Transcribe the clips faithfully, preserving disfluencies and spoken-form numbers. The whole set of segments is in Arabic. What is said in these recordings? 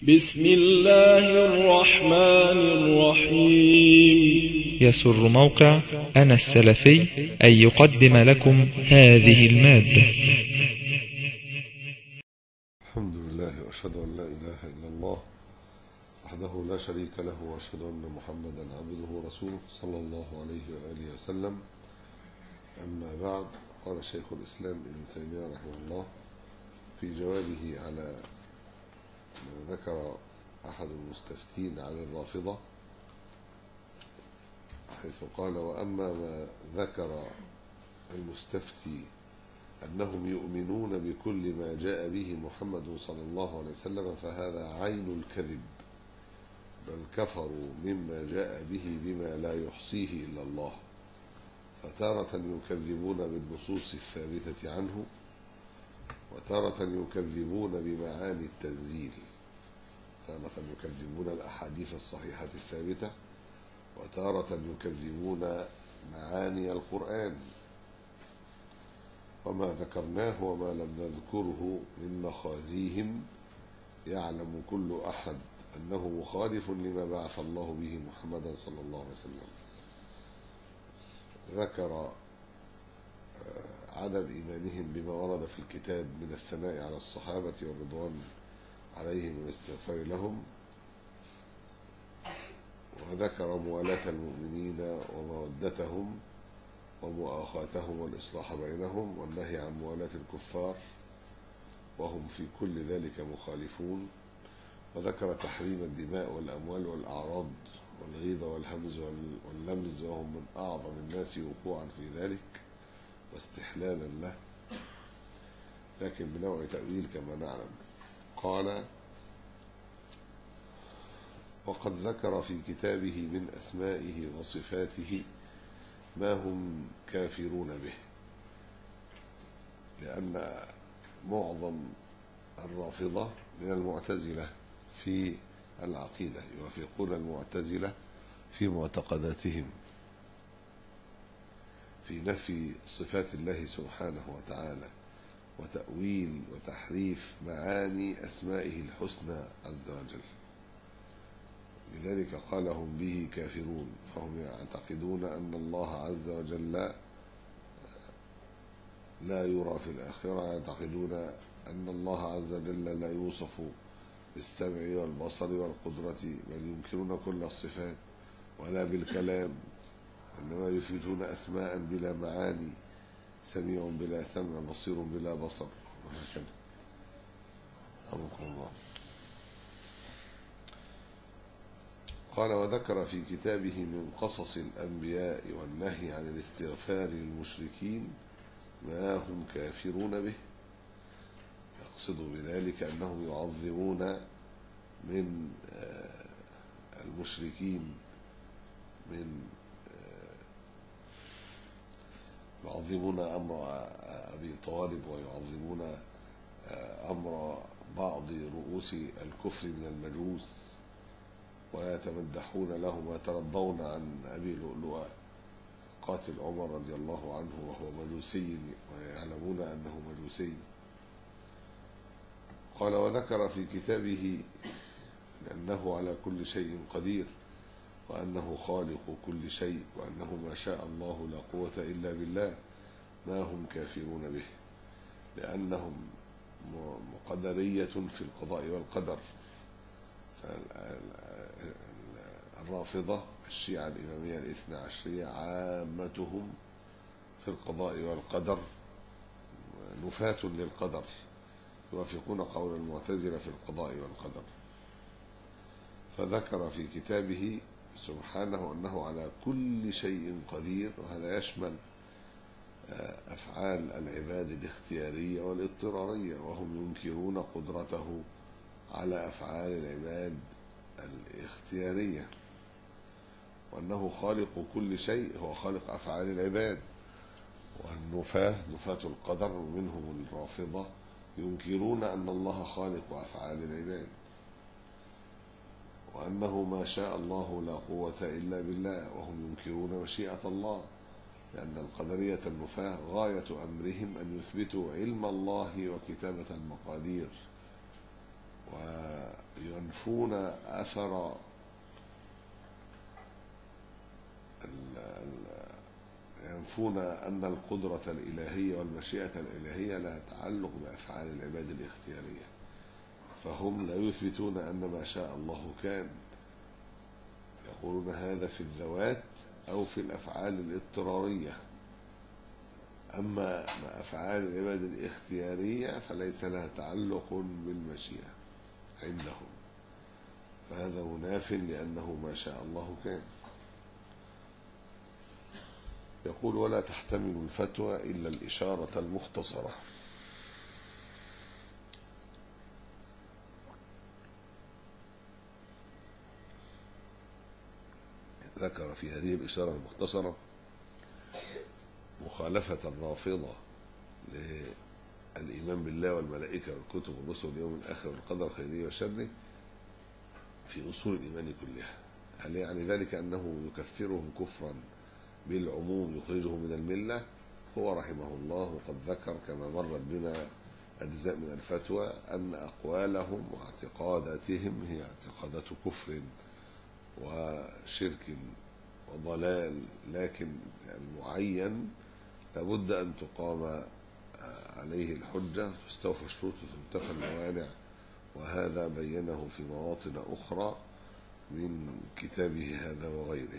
بسم الله الرحمن الرحيم. يسر موقع أنا السلفي أن يقدم لكم هذه المادة. الحمد لله وأشهد أن لا إله إلا الله وحده لا شريك له، وأشهد أن محمدا عبده ورسوله صلى الله عليه وآله وسلم. أما بعد، قال شيخ الإسلام ابن تيمية رحمه الله في جوابه على ما ذكر أحد المستفتين على الرافضة، حيث قال: وأما ما ذكر المستفتي أنهم يؤمنون بكل ما جاء به محمد صلى الله عليه وسلم فهذا عين الكذب، بل كفروا مما جاء به بما لا يحصيه إلا الله، فتارة يكذبون بالنصوص الثابتة عنه، وتارة يكذبون بمعاني التنزيل، تارة يكذبون الأحاديث الصحيحة الثابتة، وتارة يكذبون معاني القرآن. وما ذكرناه وما لم نذكره من مخازيهم يعلم كل أحد أنه مخالف لما بعث الله به محمدا صلى الله عليه وسلم. ذكر عدم إيمانهم بما ورد في الكتاب من الثناء على الصحابة والرضوان عليهم والاستغفار لهم، وذكر موالاة المؤمنين ومودتهم ومؤاخاتهم والإصلاح بينهم، والنهي عن موالاة الكفار وهم في كل ذلك مخالفون، وذكر تحريم الدماء والأموال والأعراض والغيبة والهمز واللمز، وهم من أعظم الناس وقوعا في ذلك واستحلالا له، لكن بنوع تأويل كما نعلم. قال: وقد ذكر في كتابه من أسمائه وصفاته ما هم كافرون به، لأن معظم الرافضة من المعتزلة في العقيدة، يوافقون المعتزلة في معتقداتهم في نفي صفات الله سبحانه وتعالى وتأويل وتحريف معاني أسمائه الحسنى عز وجل، لذلك قال هم به كافرون، فهم يعتقدون أن الله عز وجل لا يرى في الآخرة، يعتقدون أن الله عز وجل لا يوصف بالسمع والبصر والقدرة، بل ينكرون كل الصفات، ولا بالكلام، إنما يثبتون أسماء بلا معاني، سميع بلا سمع، بصير بلا بصر، وهكذا. أمركم الله. قال: وذكر في كتابه من قصص الأنبياء والنهي عن الاستغفار للمشركين ما هم كافرون به، يقصد بذلك أنهم يعظمون من المشركين، من يعظمون أمر أبي طالب، ويعظمون أمر بعض رؤوس الكفر من المجوس، ويتمدحون له ويترضون عن أبي لؤلؤة قاتل عمر رضي الله عنه وهو مجوسي، ويعلمون أنه مجوسي. قال: وذكر في كتابه أنه على كل شيء قدير، وأنه خالق كل شيء، وأنه ما شاء الله لا قوة إلا بالله، ما هم كافرون به، لأنهم مقدرية في القضاء والقدر. الرافضة الشيعة الإمامية الاثنى عشرية عامتهم في القضاء والقدر نفاة للقدر، يوافقون قول المعتزلة في القضاء والقدر. فذكر في كتابه سبحانه أنه على كل شيء قدير، وهذا يشمل أفعال العباد الاختيارية والاضطرارية، وهم ينكرون قدرته على أفعال العباد الاختيارية، وأنه خالق كل شيء، هو خالق أفعال العباد. والنفاة نفاة القدر منهم الرافضة ينكرون أن الله خالق أفعال العباد، وأنه ما شاء الله لا قوة إلا بالله، وهم ينكرون مشيئة الله، لأن القدرية النفاة غاية أمرهم أن يثبتوا علم الله وكتابة المقادير، ينفون أثر ينفون أن القدرة الإلهية والمشيئة الإلهية لها تعلق بأفعال العباد الاختيارية، فهم لا يثبتون أن ما شاء الله كان، يقولون هذا في الذوات أو في الأفعال الاضطرارية، أما أفعال العباد الاختيارية فليس لها تعلق بالمشيئة عندهم، فهذا مناف لأنه ما شاء الله كان. يقول ولا تحتمل الفتوى إلا الإشارة المختصرة. ذكر في هذه الإشارة المختصرة مخالفة الرافضة للإيمان بالله والملائكة والكتب والرسل واليوم الآخر والقدر خيره وشره في أصول الإيمان كلها. هل يعني ذلك أنه يكفرهم كفرا بالعموم يخرجهم من الملة؟ هو رحمه الله وقد ذكر كما مرت بنا أجزاء من الفتوى أن أقوالهم واعتقاداتهم هي اعتقادات كفر وشرك وضلال، لكن المعين لابد أن تقام عليه الحجة، تستوفى الشروط وتنتفى الموانع، وهذا بينه في مواطن أخرى من كتابه هذا وغيره.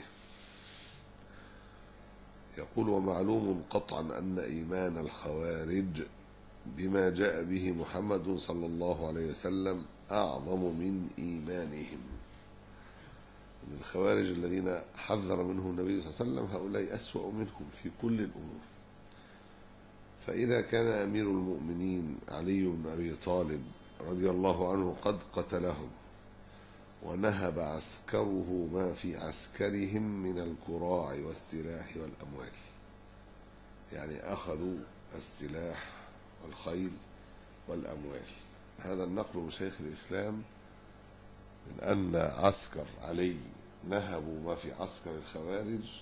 يقول ومعلوم قطعا أن إيمان الخوارج بما جاء به محمد صلى الله عليه وسلم أعظم من إيمانهم. من الخوارج الذين حذر منهم النبي صلى الله عليه وسلم هؤلاء أسوأ منكم في كل الأمور. فإذا كان أمير المؤمنين علي بن أبي طالب رضي الله عنه قد قتلهم ونهب عسكره ما في عسكرهم من الكراع والسلاح والأموال، يعني أخذوا السلاح والخيل والأموال. هذا النقل من شيخ الإسلام من أن عسكر علي نهبوا ما في عسكر الخوارج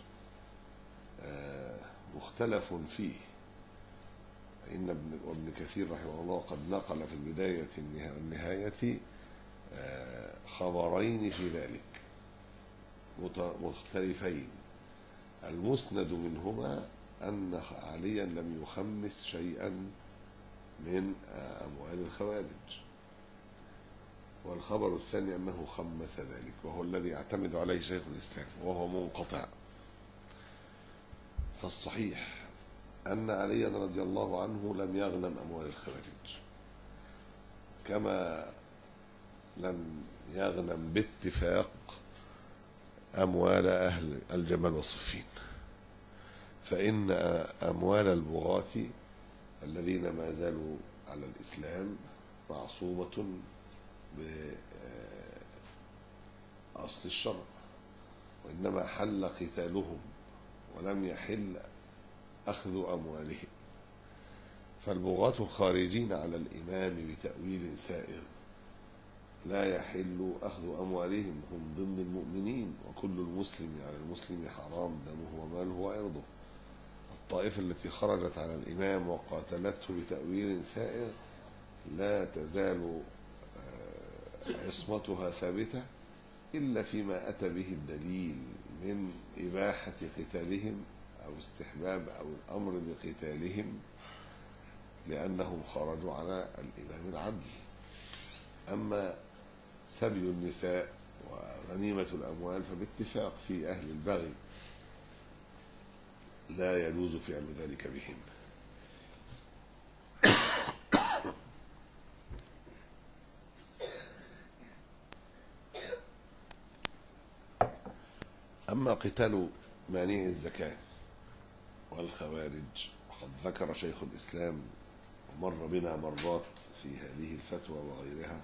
مختلف فيه، فإن ابن كثير رحمه الله قد نقل في البداية والنهاية خبرين في ذلك مختلفين. المسند منهما أن عليا لم يخمس شيئا من أموال الخوارج، والخبر الثاني أنه خمس ذلك، وهو الذي يعتمد عليه شيخ الإسلام وهو منقطع. فالصحيح أن عليا رضي الله عنه لم يغنم أموال الخوارج، كما لم يغنم باتفاق أموال أهل الجمل والصفين، فإن أموال البغاة الذين ما زالوا على الإسلام معصومة بأصل الشرع، وإنما حل قتالهم ولم يحل أخذ أموالهم. فالبغاة الخارجين على الإمام بتأويل سائغ لا يحل أخذ أموالهم، هم ضمن المؤمنين، وكل المسلم على المسلم حرام دمه وماله وعرضه. الطائفة التي خرجت على الإمام وقاتلته بتأويل سائغ لا تزال عصمتها ثابتة إلا فيما أتى به الدليل من إباحة قتالهم أو استحباب أو الأمر بقتالهم لأنهم خرجوا على الإمام العدل. أما سبي النساء وغنيمة الأموال فباتفاق في أهل البغي لا يجوز فعل ذلك بهم. أما قتال مانع الزكاة والخوارج وقد ذكر شيخ الإسلام ومر بنا مرات في هذه الفتوى وغيرها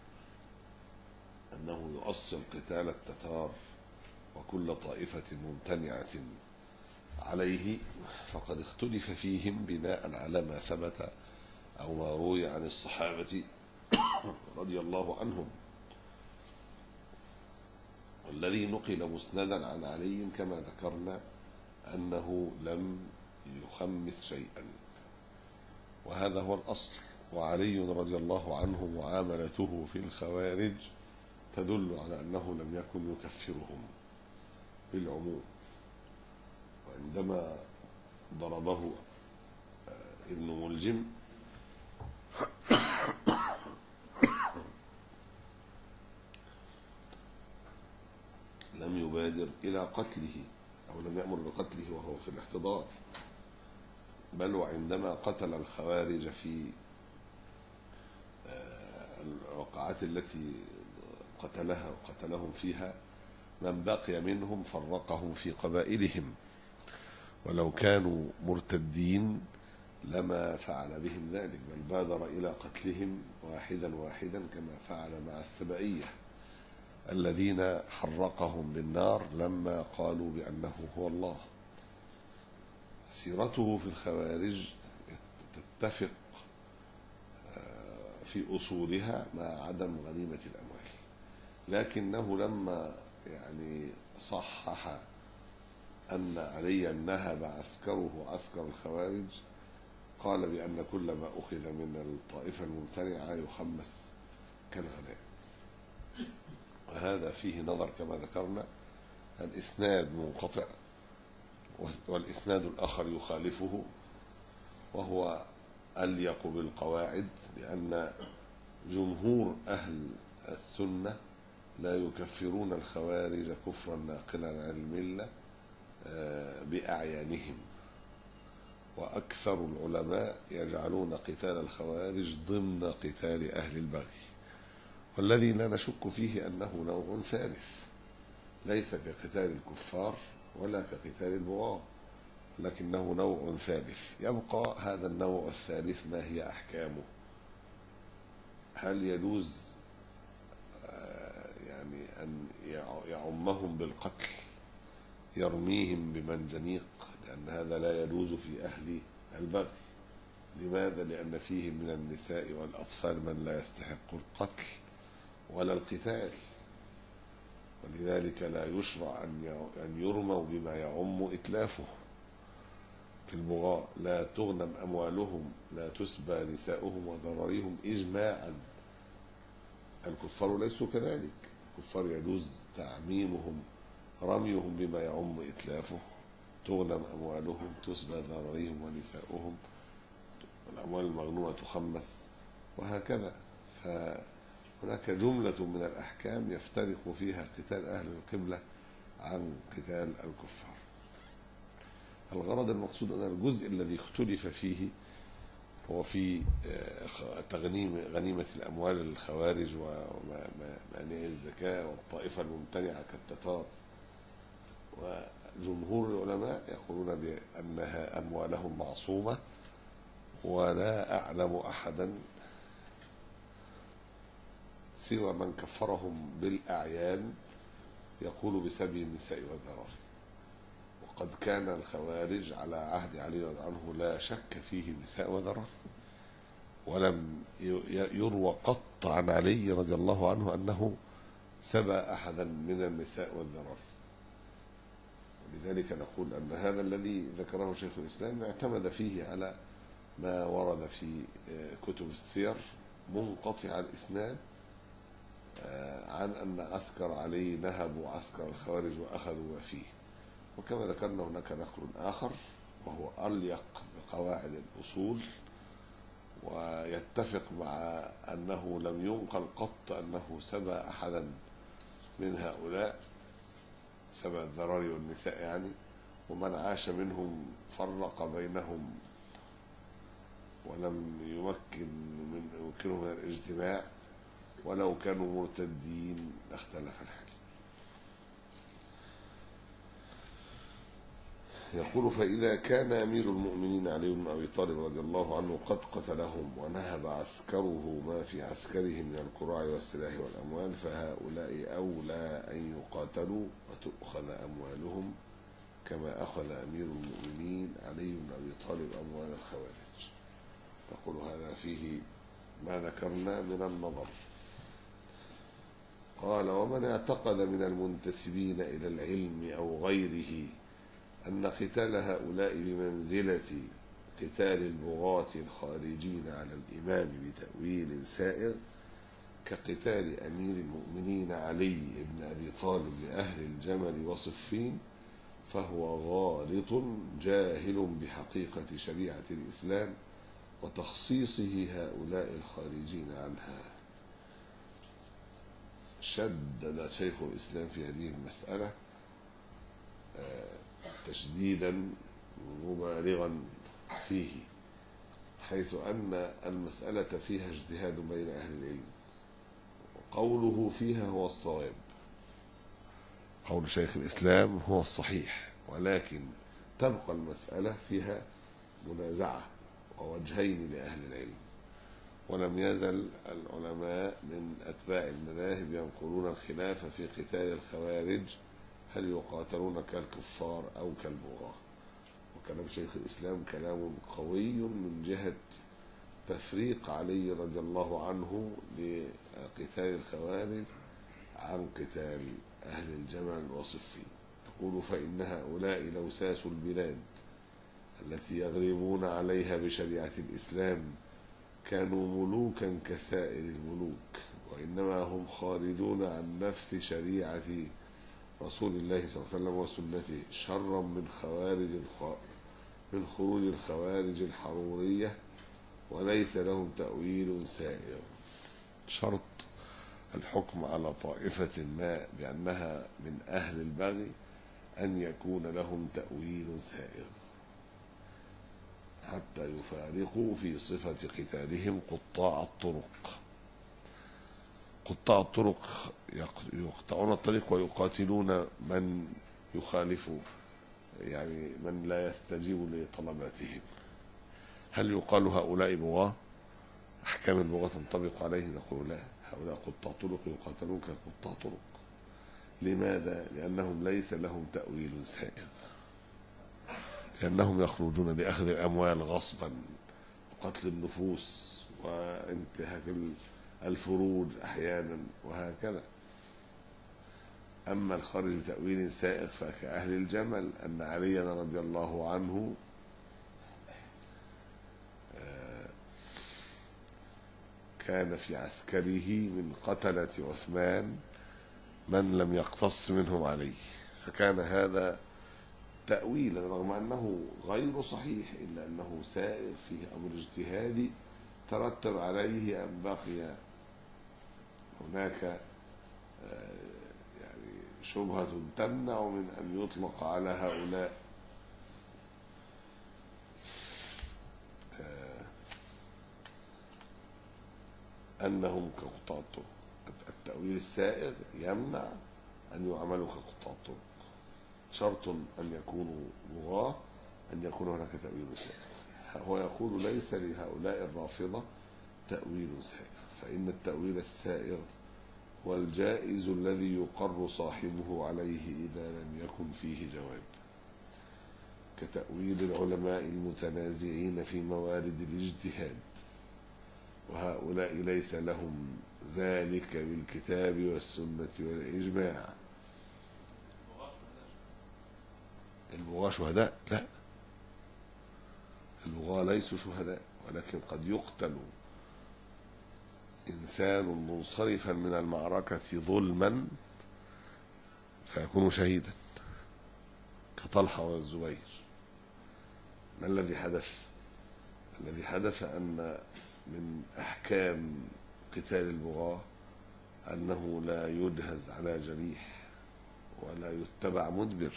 أنه يؤصل قتال التتار وكل طائفة ممتنعة عليه، فقد اختلف فيهم بناء على ما ثبت أو ما روي عن الصحابة رضي الله عنهم، والذي نقل مسندا عن علي كما ذكرنا أنه لم يخمس شيئا، وهذا هو الأصل. وعلي رضي الله عنه معاملته في الخوارج تدل على أنه لم يكن يكفرهم بالعموم. وعندما ضربه ابن ملجم لم يبادر إلى قتله أو لم يأمر بقتله وهو في الاحتضار، بل وعندما قتل الخوارج في الوقعات التي قتلها وقتلهم فيها من بقي منهم فرقهم في قبائلهم، ولو كانوا مرتدين لما فعل بهم ذلك، بل بادر إلى قتلهم واحدا واحدا كما فعل مع السبعية الذين حرقهم بالنار لما قالوا بأنه هو الله. سيرته في الخوارج تتفق في أصولها مع عدم غنيمة الأموال، لكنه لما يعني صحح أن عليا نهب عسكره عسكر الخوارج قال بأن كل ما أخذ من الطائفة الممتنعة يخمس كالغنائم. وهذا فيه نظر كما ذكرنا، الإسناد منقطع والإسناد الآخر يخالفه، وهو أليق بالقواعد، لأن جمهور أهل السنة لا يكفرون الخوارج كفرا ناقلا عن الملة بأعيانهم، وأكثر العلماء يجعلون قتال الخوارج ضمن قتال أهل البغي، والذي لا نشك فيه أنه نوع ثالث ليس كقتال الكفار ولا كقتال البغاة، لكنه نوع ثالث. يبقى هذا النوع الثالث ما هي أحكامه؟ هل يجوز يعني أن يعمهم بالقتل، يرميهم بمنجنيق، لأن هذا لا يجوز في أهل البغي. لماذا؟ لأن فيهم من النساء والأطفال من لا يستحق القتل ولا القتال، ولذلك لا يشرع أن يرموا بما يعم إتلافه. في البغاء لا تغنم أموالهم، لا تسبى نساؤهم وذراريهم إجماعا. الكفار ليسوا كذلك، الكفار يجوز تعميمهم، رميهم بما يعم إتلافه، تغنم أموالهم، تسبى ذراريهم ونساؤهم، الأموال المغنومة تخمس، وهكذا. فهناك جملة من الأحكام يفترق فيها قتال أهل القبلة عن قتال الكفار. الغرض المقصود أن الجزء الذي اختلف فيه هو في تغنيم غنيمة الأموال للخوارج ومانع الزكاة والطائفة الممتنعة كالتتار. وجمهور العلماء يقولون بأنها أموالهم معصومة، ولا أعلم أحدا سوى من كفرهم بالأعيان يقول بسبي النساء والذراري. وقد كان الخوارج على عهد علي رضي الله عنه لا شك فيه نساء وذراري، ولم يروى قط عن علي رضي الله عنه أنه سبى أحدا من النساء والذراري. ولذلك نقول أن هذا الذي ذكره شيخ الإسلام اعتمد فيه على ما ورد في كتب السير منقطع الإسناد عن أن عسكر علي نهبوا عسكر الخوارج وأخذوا ما فيه. وكما ذكرنا هناك نقل آخر وهو أليق بقواعد الأصول، ويتفق مع أنه لم ينقل قط أنه سبى أحدا من هؤلاء، سبى الذراري والنساء يعني، ومن عاش منهم فرق بينهم ولم يمكن من يمكنهم من الاجتماع، ولو كانوا مرتدين لاختلف الحال. يقول: فإذا كان أمير المؤمنين علي بن أبي طالب رضي الله عنه قد قتلهم ونهب عسكره ما في عسكرهم من الكراع والسلاح والأموال، فهؤلاء أولى أن يقاتلوا وتؤخذ أموالهم كما أخذ أمير المؤمنين علي بن أبي طالب أموال الخوارج. يقول هذا فيه ما ذكرنا من النظر. قال: ومن اعتقد من المنتسبين إلى العلم أو غيره أن قتال هؤلاء بمنزلة قتال البغاة الخارجين على الإمام بتأويل سائغ، كقتال أمير المؤمنين علي بن أبي طالب لأهل الجمل وصفين فهو غالط جاهل بحقيقة شريعة الإسلام وتخصيصه هؤلاء الخارجين عنها. شدد شيخ الإسلام في هذه المسألة تشديدا مبالغا فيه، حيث أن المسألة فيها اجتهاد بين أهل العلم، وقوله فيها هو الصواب، قول شيخ الإسلام هو الصحيح، ولكن تبقى المسألة فيها منازعة ووجهين لأهل العلم. ولم يزل العلماء من أتباع المذاهب ينقلون الخلاف في قتال الخوارج، هل يقاتلون كالكفار أو كالبغاة. وكلام شيخ الإسلام كلام قوي من جهة تفريق علي رضي الله عنه لقتال الخوارج عن قتال أهل الجمل وصفين. يقول: فإن هؤلاء لوساس البلاد التي يغلبون عليها بشريعة الإسلام كانوا ملوكا كسائر الملوك، وإنما هم خارجون عن نفس شريعة رسول الله صلى الله عليه وسلم وسنته شرا من خوارج الخ... من خروج الخوارج الحرورية، وليس لهم تأويل سائر. شرط الحكم على طائفة ما بأنها من أهل البغي أن يكون لهم تأويل سائر حتى يفارقوا في صفة قتالهم قطاع الطرق. قطاع الطرق يقطعون الطريق ويقاتلون من يخالف، يعني من لا يستجيب لطلباتهم. هل يقال هؤلاء بغاة؟ أحكام البغاة تنطبق عليهم؟ نقول لا، هؤلاء قطاع طرق يقاتلون كقطاع طرق. لماذا؟ لأنهم ليس لهم تأويل سائغ، لأنهم يخرجون لأخذ الأموال غصبا وقتل النفوس وانتهاك الفروج أحيانا وهكذا. أما الخارج بتأويل سائغ فكأهل الجمل، أن عليا رضي الله عنه كان في عسكره من قتلة عثمان من لم يقتص منهم عليه، فكان هذا تأويلا رغم أنه غير صحيح، إلا أنه سائر فيه أمر اجتهادي ترتب عليه أن بقي هناك يعني شبهة تمنع من أن يطلق على هؤلاء أنهم كقطاع الطرق. التأويل السائغ يمنع أن يعملوا كقطاع الطرق. شرط أن يكونوا بغاة أن يكون هناك تأويل سائغ. هو يقول: ليس لهؤلاء الرافضة تأويل سائغ، فإن التأويل السائغ هو الجائز الذي يقر صاحبه عليه إذا لم يكن فيه جواب، كتأويل العلماء المتنازعين في موارد الاجتهاد، وهؤلاء ليس لهم ذلك بالكتاب والسنة والإجماع. البغاة شهداء؟ لا، البغاة ليسوا شهداء، ولكن قد يقتل إنسان منصرفا من المعركة ظلما فيكون شهيدا كطلحة والزبير. ما الذي حدث؟ الذي حدث أن من أحكام قتال البغاة أنه لا يجهز على جريح، ولا يتبع مدبر،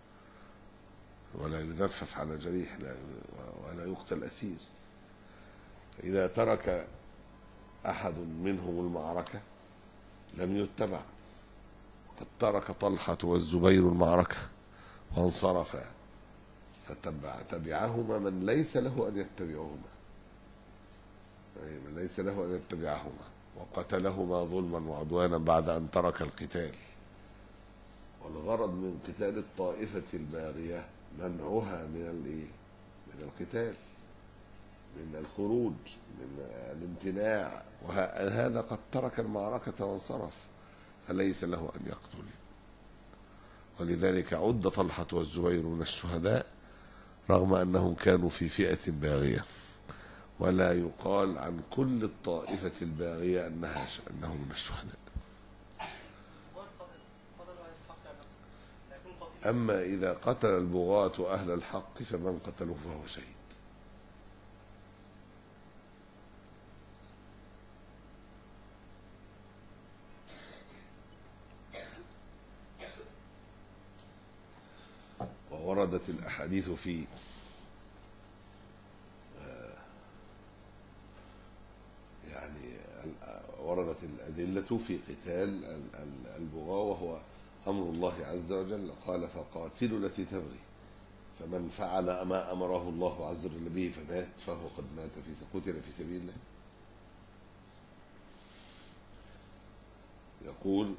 ولا يذفف على جريح، ولا يقتل أسير. إذا ترك أحد منهم المعركة لم يتبع. قد ترك طلحة والزبير المعركة وانصرفا، فتبع تبعهما من ليس له أن يتبعهما، من ليس له أن يتبعهما، وقتلهما ظلما وعدوانا بعد أن ترك القتال. والغرض من قتال الطائفة الباغية منعها من من القتال، من الخروج، من الامتناع، وهذا قد ترك المعركة وانصرف فليس له أن يقتل. ولذلك عد طلحة والزبير من الشهداء رغم أنهم كانوا في فئة باغية. ولا يقال عن كل الطائفة الباغية أنها أنه من الشهداء. أما إذا قتل البغاة أهل الحق فمن قتله فهو شهيد. ووردت الأحاديث في يعني وردت الأدلة في قتال البغاة، وهو أمر الله عز وجل. قال فقاتلوا التي تبغي، فمن فعل ما أمره الله عز وجل به فمات فهو قد مات في قتل في سبيل الله. يقول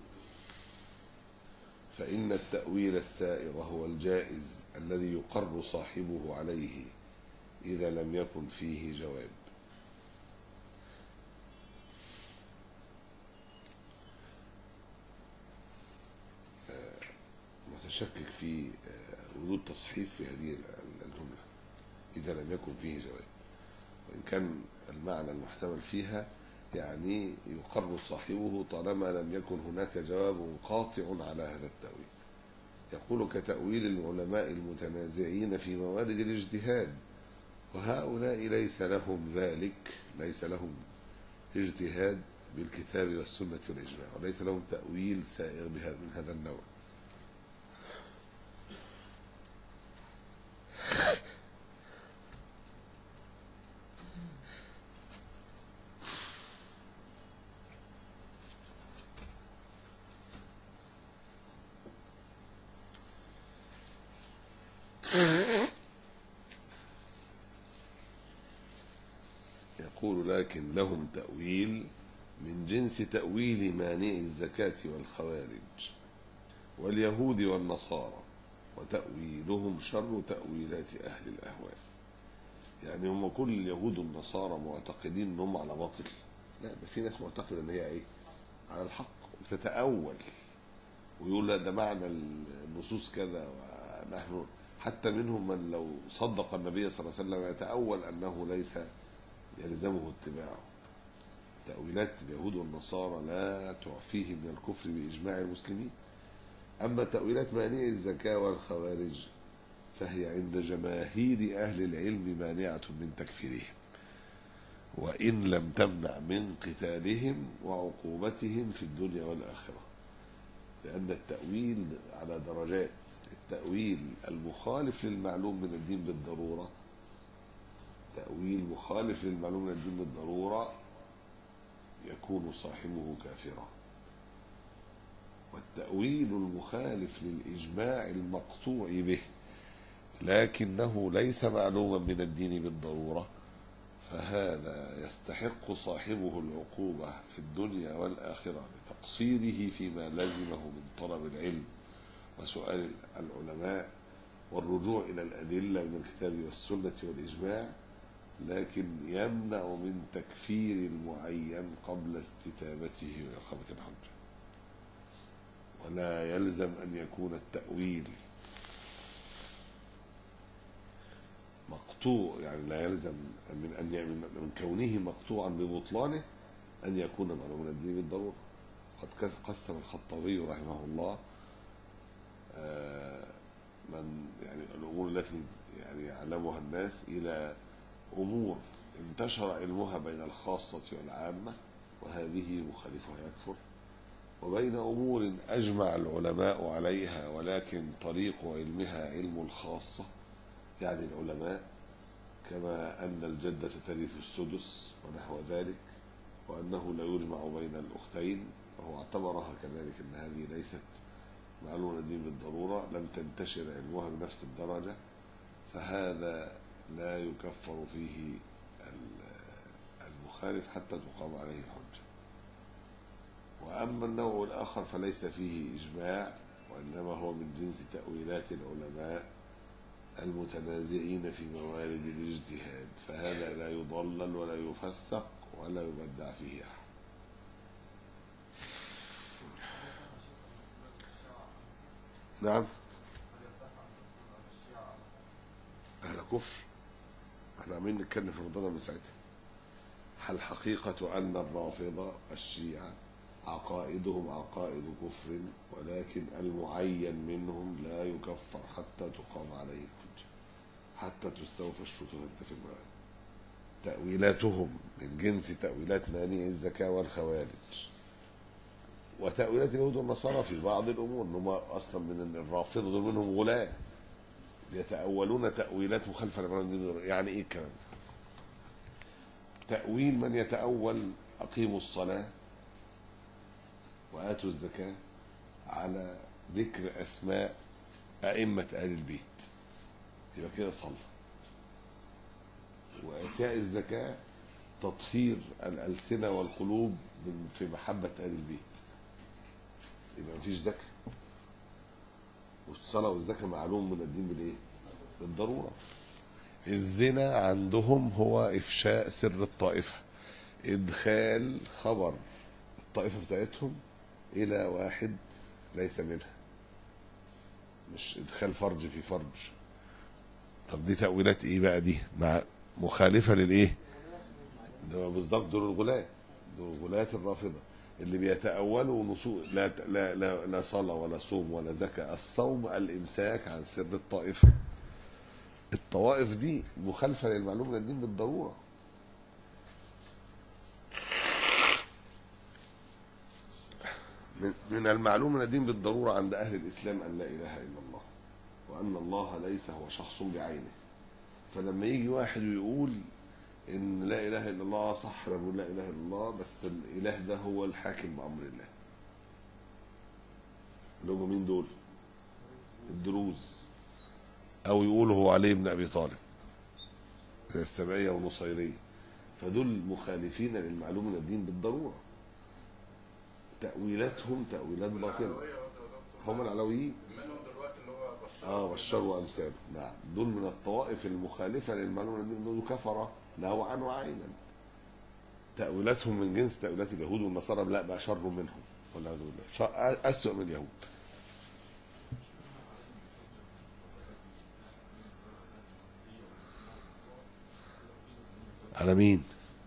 فإن التأويل السائر هو الجائز الذي يقر صاحبه عليه إذا لم يكن فيه جواب. متشكك في وجود تصحيف في هذه الجملة إذا لم يكن فيه جواب، وإن كان المعنى المحتمل فيها يعني يقر صاحبه طالما لم يكن هناك جواب قاطع على هذا التأويل. يقول كتأويل العلماء المتنازعين في موارد الاجتهاد، وهؤلاء ليس لهم ذلك، ليس لهم اجتهاد بالكتاب والسنة والإجماع، وليس لهم تأويل سائغ من هذا النوع. يقول لكن لهم تأويل من جنس تأويل مانع الزكاة والخوارج واليهود والنصارى، وتأويلهم شر تأويلات أهل الأهواء. يعني هم كل اليهود والنصارى معتقدين أنهم على باطل؟ لا، ده في ناس معتقدة أن هي إيه؟ على الحق، وتتأول ويقول لا ده معنى النصوص كذا. ونحن حتى منهم من لو صدق النبي صلى الله عليه وسلم يتأول أنه ليس يلزمه اتباعه. تأويلات اليهود والنصارى لا تعفيه من الكفر بإجماع المسلمين. أما تأويلات مانع الزكاة والخوارج فهي عند جماهير أهل العلم مانعة من تكفيرهم، وإن لم تمنع من قتالهم وعقوبتهم في الدنيا والآخرة، لأن التأويل على درجات. التأويل المخالف للمعلوم من الدين بالضرورة، تأويل مخالف للمعلوم من الدين بالضرورة يكون صاحبه كافرا، والتأويل المخالف للإجماع المقطوع به لكنه ليس معلوما من الدين بالضرورة فهذا يستحق صاحبه العقوبة في الدنيا والآخرة لتقصيره فيما لزمه من طلب العلم وسؤال العلماء والرجوع إلى الأدلة من الكتاب والسنة والإجماع، لكن يمنع من تكفير المعين قبل استتابته وإقامة الحجة. ولا يلزم أن يكون التأويل مقطوع، يعني لا يلزم من أن من كونه مقطوعا ببطلانه أن يكون معلوما من الدين بالضرورة. قد قسم الخطابي رحمه الله من يعني الأمور التي يعني يعلمها الناس إلى أمور انتشر علمها بين الخاصة والعامة وهذه مخالفها يكفر، وبين أمور أجمع العلماء عليها ولكن طريق علمها علم الخاصة يعني العلماء، كما أن الجدة ترث السدس ونحو ذلك، وأنه لا يجمع بين الأختين، وهو اعتبرها كذلك أن هذه ليست معلومة الدين بالضرورة، لم تنتشر علمها بنفس الدرجة، فهذا لا يكفر فيه المخالف حتى تقام عليه الحجة. وأما النوع الآخر فليس فيه إجماع، وإنما هو من جنس تأويلات العلماء المتنازعين في موارد الاجتهاد، فهذا لا يضلل ولا يفسق ولا يبدع فيه أحد. نعم، أهل كفر، احنا عمالين نتكلم في الموضوع ده من ساعتها. الحقيقة أن الرافضة الشيعة عقائدهم عقائد كفر، ولكن المعين منهم لا يكفر حتى تقام عليه الحجة، حتى تستوفى الشروط وتنتفي الموانع. تأويلاتهم من جنس تأويلات مانع الزكاة والخوارج، وتأويلات اليهود والنصارى في بعض الأمور. إنهم أصلا من الرافضة دول منهم غلاة يتأولون تأويلات مخالفة لمعنى. يعني إيه الكلام ده؟ تأويل من يتأول أقيموا الصلاة وآتوا الزكاة على ذكر أسماء أئمة أهل البيت، يبقى كده صلى. وإيتاء الزكاة تطهير الألسنة والقلوب في محبة أهل البيت، يبقى مفيش زكاة. والصلاة والزكاة معلوم من الدين بالإيه؟ بالضرورة. الزنا عندهم هو إفشاء سر الطائفة، إدخال خبر الطائفة بتاعتهم إلى واحد ليس منها، مش إدخال فرج في فرج. طب دي تأويلات إيه بقى دي؟ مع مخالفة للإيه؟ ده بالظبط دول الغلاة، دول غلاة الرافضة اللي بيتأولوا نصوص لا لا لا لا صلاة ولا صوم ولا زكاة. الصوم الإمساك عن سر الطائفة. الطوائف دي مخالفة للمعلوم من الدين بالضرورة. من المعلوم من الدين بالضرورة عند أهل الإسلام أن لا إله إلا الله، وأن الله ليس هو شخص بعينه. فلما يجي واحد ويقول إن لا إله إلا الله، صح نقول لا إله إلا الله، بس الإله ده هو الحاكم بأمر الله. اللي هم مين دول؟ الدروز. أو يقولوا هو علي بن أبي طالب زي السبعية والنصيرية. فدول مخالفين للمعلوم من الدين بالضرورة. تأويلاتهم تأويلات باطلة. هم العلويين اه بشار وامثاله. نعم، دول من الطوائف المخالفه للمعلوم من الدين، دول كفره له عنه عينا. تأويلاتهم من جنس تأويلات اليهود والنصارى، لا بقى شر منهم والعياذ بالله، أسوأ من اليهود. على مين؟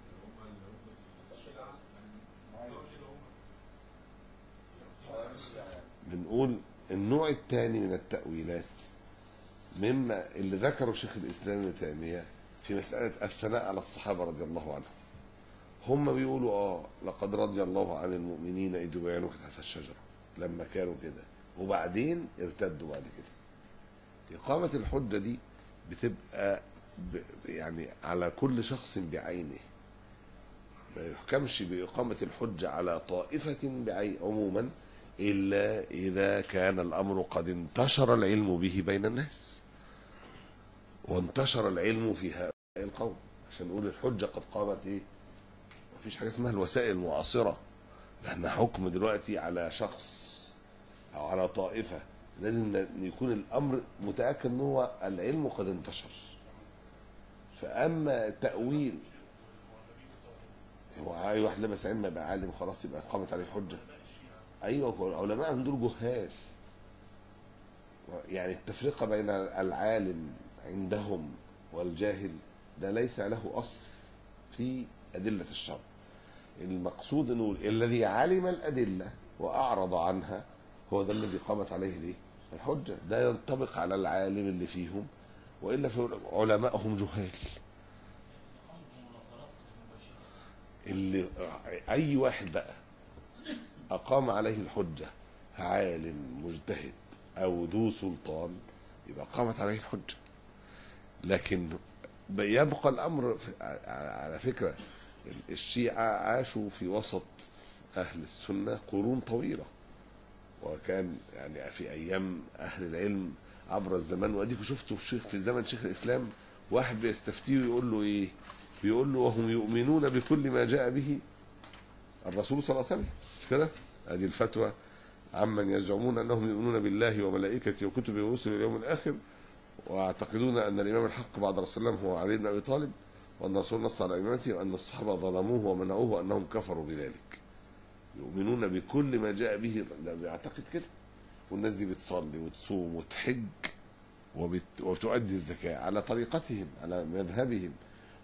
بنقول النوع الثاني من التأويلات مما اللي ذكره شيخ الإسلام ابن تيمية في مسألة الثناء على الصحابة رضي الله عنهم. هم بيقولوا اه لقد رضي الله عن المؤمنين إذ يبايعونك تحت الشجرة، لما كانوا كده وبعدين ارتدوا بعد كده. إقامة الحجة دي بتبقى يعني على كل شخص بعينه، ما يحكمش بإقامة الحجة على طائفة بعين عموما إلا إذا كان الأمر قد انتشر العلم به بين الناس، وانتشر العلم في هؤلاء القوم، عشان نقول الحجة قد قامت. إيه؟ مفيش حاجة اسمها الوسائل المعاصرة، ده احنا حكم دلوقتي على شخص أو على طائفة لازم يكون الأمر متأكد إن هو العلم قد انتشر. فأما التأويل هو أي واحد لبس علم يبقى عالم خلاص يبقى قامت عليه الحجة. أيوة، علماء دول جهال. يعني التفرقة بين العالم عندهم والجاهل ده ليس له أصل في أدلة الشرع. المقصود أنه الذي علم الأدلة وأعرض عنها هو ده الذي قامت عليه ليه الحجة. ده ينطبق على العالم اللي فيهم، وإلا في علماءهم جهال. اللي أي واحد بقى أقام عليه الحجة عالم مجتهد أو ذو سلطان يبقى قامت عليه الحجة. لكن يبقى الأمر على فكرة، الشيعة عاشوا في وسط أهل السنة قرون طويلة، وكان يعني في أيام أهل العلم عبر الزمان. وأديكوا شفتوا في زمن شيخ الإسلام واحد بيستفتيه ويقول له إيه؟ بيقول له وهم يؤمنون بكل ما جاء به الرسول صلى الله عليه وسلم، مش كده؟ هذه الفتوى عمن يزعمون أنهم يؤمنون بالله وملائكته وكتبه ورسله اليوم الآخر، ويعتقدون أن الإمام الحق بعد رسول الله هو علي بن أبي طالب، وأن الرسول نص على إمامته، وأن الصحابة ظلموه ومنعوه وأنهم كفروا بذلك. يؤمنون بكل ما جاء به، ده بيعتقد كده. والناس دي بتصلي وتصوم وتحج وبت... وتؤدي الزكاة على طريقتهم على مذهبهم،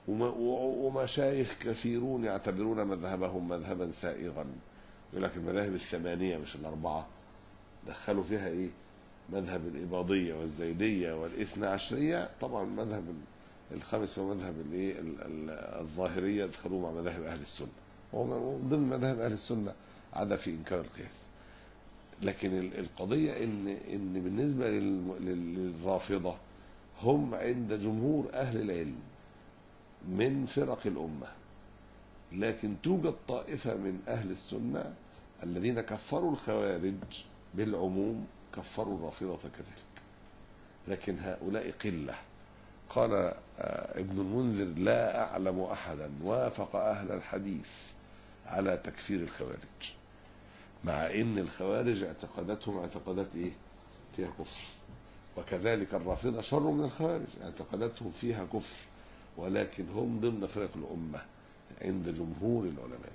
ومشايخ كثيرون يعتبرون مذهبهم مذهبا سائغا، يقول لك المذاهب الثمانية مش الأربعة، دخلوا فيها إيه؟ مذهب الإباضية والزيدية والإثنى عشرية، طبعا مذهب الخامس هو مذهب الإيه؟ الظاهرية، دخلوه مع مذاهب أهل السنة، وضمن مذاهب أهل السنة عدا في إنكار القياس. لكن القضية إن إن بالنسبة للرافضة هم عند جمهور أهل العلم من فرق الأمة، لكن توجد طائفة من أهل السنة الذين كفروا الخوارج بالعموم، كفروا الرافضة كذلك، لكن هؤلاء قلة. قال ابن المنذر: لا أعلم أحدا وافق أهل الحديث على تكفير الخوارج، مع إن الخوارج اعتقاداتهم اعتقادات إيه؟ فيها كفر، وكذلك الرافضة شر من الخوارج، اعتقاداتهم فيها كفر، ولكن هم ضمن فرق الأمة عند جمهور العلماء.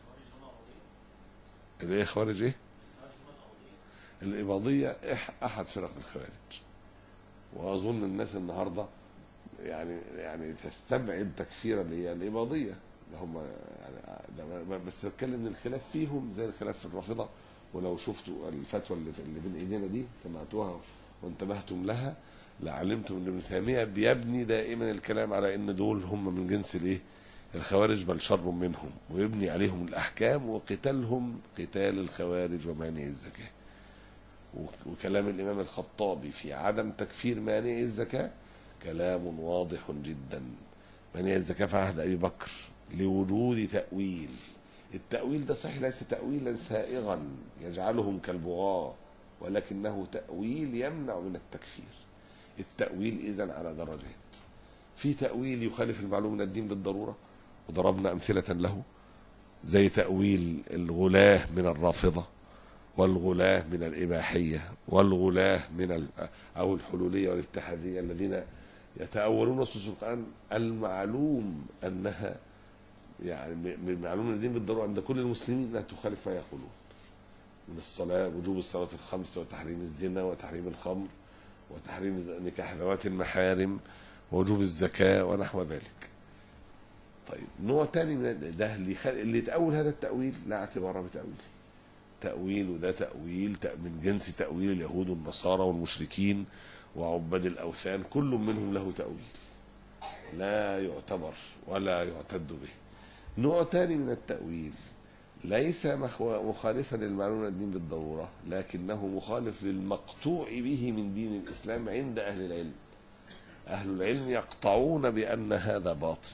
الايه خوارج ايه؟ الإباضية أحد فرق الخوارج، وأظن الناس النهاردة يعني يعني تستبعد تكفير اللي هي الإباضية، هم يعني بس بتكلم ان الخلاف فيهم زي الخلاف في الرافضة. ولو شفتوا الفتوى اللي اللي بين ايدينا دي سمعتوها وانتبهتم لها لعلمتم ان ابن تيمية بيبني دائما الكلام على ان دول هم من جنس الايه؟ الخوارج، بل شر منهم، ويبني عليهم الاحكام وقتالهم قتال الخوارج ومانع الزكاة. وكلام الامام الخطابي في عدم تكفير مانع الزكاة كلام واضح جدا. مانع الزكاة في عهد ابي بكر لوجود تأويل، التأويل ده صحيح ليس تأويلا سائغا يجعلهم كالبغاة، ولكنه تأويل يمنع من التكفير. التأويل إذن على درجات، في تأويل يخالف المعلوم من الدين بالضرورة، وضربنا أمثلة له، زي تأويل الغلاة من الرافضة، والغلاة من الإباحية، والغلاة من أو الحلولية والاتحادية الذين يتأولون نصوص القرآن المعلوم أنها يعني من معلوم الدين بالضرورة عند كل المسلمين لا تخالف ما يقولون من الصلاة، وجوب الصلاة الخمس، وتحريم الزنا، وتحريم الخمر، وتحريم نكاح ذوات المحارم، ووجوب الزكاة ونحو ذلك. طيب نوع تاني من ده اللي خل... اللي تأول هذا التأويل لا اعتبار بتأويل، تأويل وده تأويل من جنس تأويل اليهود والنصارى والمشركين وعباد الأوثان، كل منهم له تأويل لا يعتبر ولا يعتد به. نوع تاني من التأويل ليس مخالفا للمعلوم من الدين بالضرورة، لكنه مخالف للمقطوع به من دين الإسلام عند أهل العلم. أهل العلم يقطعون بأن هذا باطل،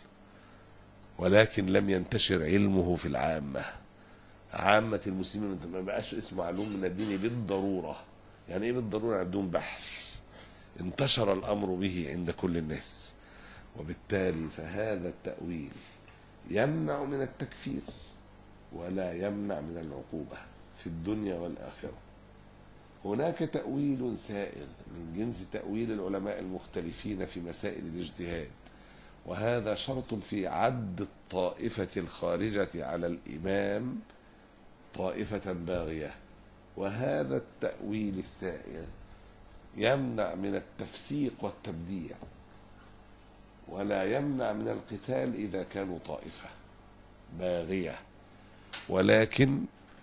ولكن لم ينتشر علمه في العامة. عامة المسلمين ما بقاش اسمه معلوم من الدين بالضرورة. يعني ايه بالضرورة؟ بدون بحث، انتشر الأمر به عند كل الناس، وبالتالي فهذا التأويل يمنع من التكفير ولا يمنع من العقوبة في الدنيا والآخرة. هناك تأويل سائغ من جنس تأويل العلماء المختلفين في مسائل الاجتهاد، وهذا شرط في عد الطائفة الخارجة على الإمام طائفة باغية. وهذا التأويل السائغ يمنع من التفسيق والتبديع، ولا يمنع من القتال إذا كانوا طائفة باغية، ولكن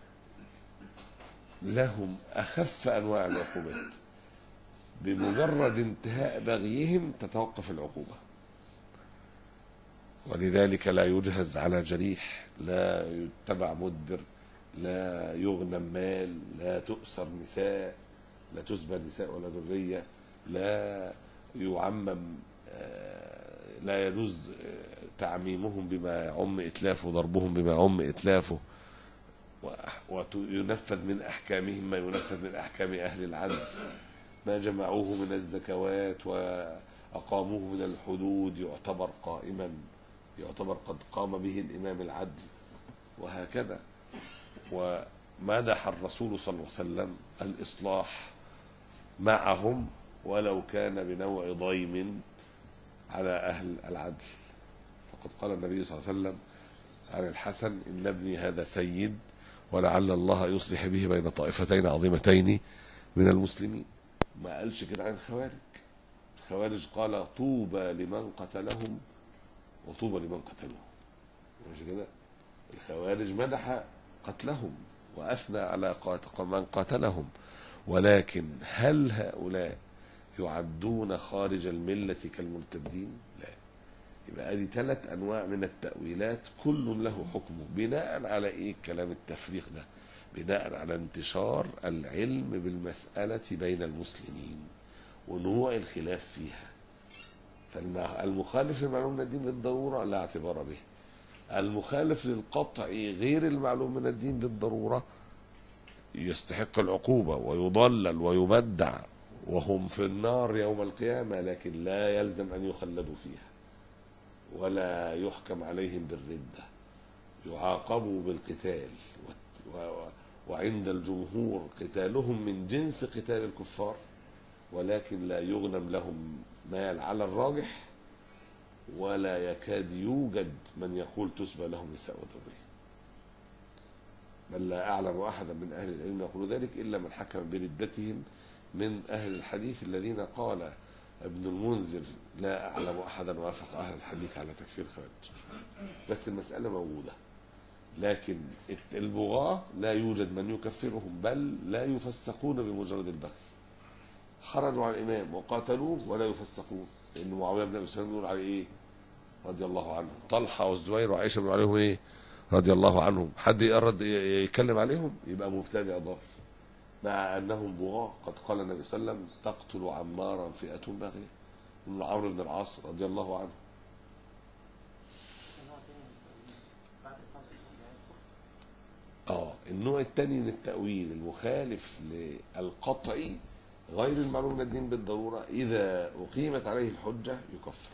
لهم أخف أنواع العقوبات. بمجرد انتهاء بغيهم تتوقف العقوبة، ولذلك لا يجهز على جريح، لا يتبع مدبر، لا يغنم مال، لا تؤسر نساء، لا تسبى نساء ولا ذرية، لا يعمم، لا يجوز تعميمهم بما يعم إتلافه، ضربهم بما يعم إتلافه، وينفذ من أحكامهم ما ينفذ من أحكام أهل العدل، ما جمعوه من الزكوات وأقاموه من الحدود يعتبر قائما، يعتبر قد قام به الإمام العدل، وهكذا. ومدح الرسول صلى الله عليه وسلم الإصلاح معهم ولو كان بنوع ضيم على أهل العدل، فقد قال النبي صلى الله عليه وسلم عن الحسن: إن ابني هذا سيد ولعل الله يصلح به بين طائفتين عظيمتين من المسلمين. ما قالش كده عن الخوارج. الخوارج قال: طوبى لمن قتلهم وطوبى لمن قتلوه. مش كده؟ الخوارج مدح قتلهم وأثنى على من قاتلهم، ولكن هل هؤلاء يعدون خارج الملة كالمرتدين؟ لا. يبقى هذه ثلاث أنواع من التأويلات كل له حكمه. بناء على إيه الكلام التفريق ده؟ بناء على انتشار العلم بالمسألة بين المسلمين ونوع الخلاف فيها. فالمخالف للمعلوم من الدين بالضرورة لا اعتبار به. المخالف للقطع غير المعلوم من الدين بالضرورة يستحق العقوبة ويضلل ويبدع وهم في النار يوم القيامة، لكن لا يلزم أن يخلدوا فيها ولا يحكم عليهم بالردة، يعاقبوا بالقتال. وعند الجمهور قتالهم من جنس قتال الكفار، ولكن لا يغنم لهم مال على الراجح، ولا يكاد يوجد من يقول تسبى لهم نساء وذرية، بل لا أعلم أحدا من أهل العلم يقول ذلك إلا من حكم بردتهم من أهل الحديث الذين قال ابن المنذر لا أعلم أحدا وافق أهل الحديث على تكفير الخوارج. بس المسألة موجودة، لكن البغاة لا يوجد من يكفرهم، بل لا يفسقون بمجرد البغي. خرجوا على الإمام وقاتلوه ولا يفسقون، لأن معاوية بن أبي سفيان يقول عليه إيه رضي الله عنه، طلحة والزبير وعائشة بن عليهم إيه رضي الله عنهم، حد يقرد يتكلم عليهم يبقى مبتدع ضال، مع أنهم بغاة. قد قال النبي صلى الله عليه وسلم تقتل عمارا فئة باغية، من عمرو بن العاص رضي الله عنه. اه النوع الثاني من التأويل المخالف للقطعي غير المعلوم من الدين بالضرورة، إذا أقيمت عليه الحجة يكفر.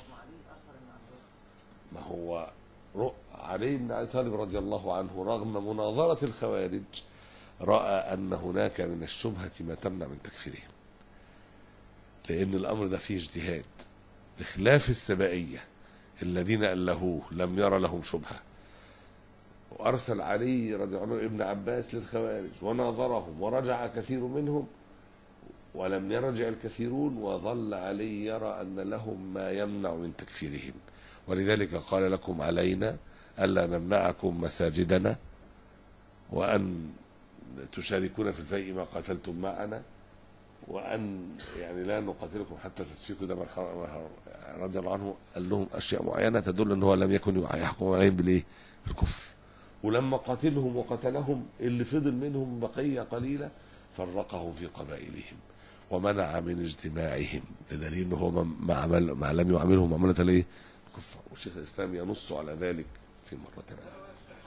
ما هو علي بن أبي طالب رضي الله عنه رغم مناظرة الخوارج رأى أن هناك من الشبهة ما تمنع من تكفيرهم، لأن الأمر ده فيه اجتهاد، بخلاف السبائية الذين ألهوه لم يرى لهم شبهة. وأرسل علي رضي الله عنه ابن عباس للخوارج وناظرهم ورجع كثير منهم، ولم يرجع الكثيرون، وظل علي يرى أن لهم ما يمنع من تكفيرهم. ولذلك قال لكم علينا ألا نمنعكم مساجدنا وأن تشاركون في الفيء ما قاتلتم معنا، وأن يعني لا نقاتلكم حتى تسفيكوا دم رضي الله عنه. قال لهم أشياء معينة تدل أنه لم يكن يحكم عليهم بالإيه؟ بالكفر. ولما قاتلهم وقتلهم اللي فضل منهم بقية قليلة فرقهم في قبائلهم ومنع من اجتماعهم، بدليل أنه هو ما عمل ما لم يعملهم معاملة الايه؟ الكفار. والشيخ الإسلام ينص على ذلك في مرة ثانية.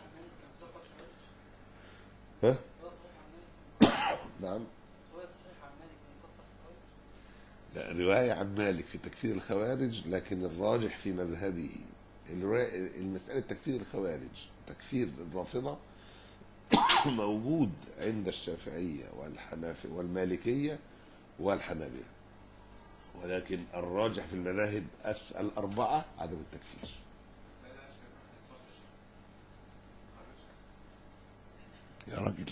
ها؟ نعم. لا رواية عن مالك في تكفير الخوارج، لكن الراجح في مذهبه المسألة تكفير الخوارج تكفير الرافضة موجود عند الشافعية والحنافية والمالكية والحنابلة، ولكن الراجح في المذاهب الأربعة عدم التكفير. يا راجل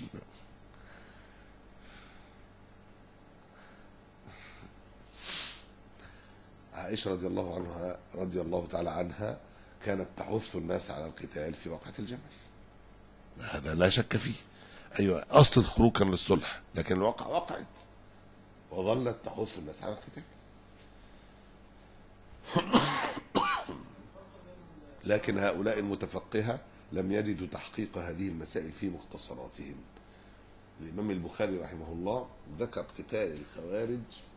عائشة رضي الله عنها رضي الله تعالى عنها كانت تحث الناس على القتال في وقعة الجمل، هذا لا شك فيه. أيوة أصل الخروج كان للصلح، لكن الواقع وقعت وظلت تحث الناس على القتال. لكن هؤلاء المتفقهة لم يجدوا تحقيق هذه المسائل في مختصراتهم. الإمام البخاري رحمه الله ذكر قتال الخوارج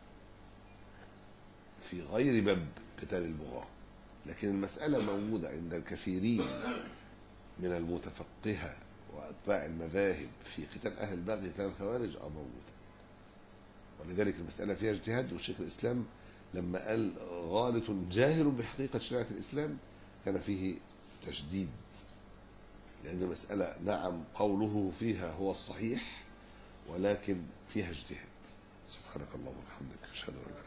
في غير باب قتال البغاة، لكن المسألة موجودة عند الكثيرين من المتفقهة وأتباع المذاهب في قتال أهل البغي قتال الخوارج أو موجودة، ولذلك المسألة فيها اجتهاد. والشيخ الإسلام لما قال غالط جاهل بحقيقة شريعة الإسلام كان فيه تشديد، لأن المسألة نعم قوله فيها هو الصحيح ولكن فيها اجتهاد. سبحانك اللهم وبحمدك أشهد أن لا